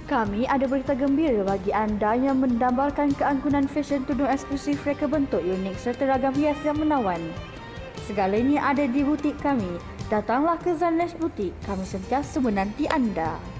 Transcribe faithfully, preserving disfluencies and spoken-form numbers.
Kami ada berita gembira bagi anda yang mendambakan keangkunan fashion tudung eksklusif reka bentuk unik serta ragam hias yang menawan. Segalanya ada di butik kami. Datanglah ke Zanlash Butik. Kami sentiasa menanti anda.